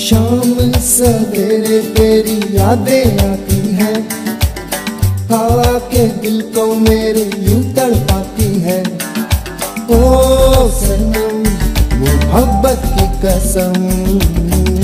शाम सवेरे तेरी यादें आती हैं, हवा के दिल को मेरे यूं तड़पाती है। ओ सनम मोहब्बत की कसम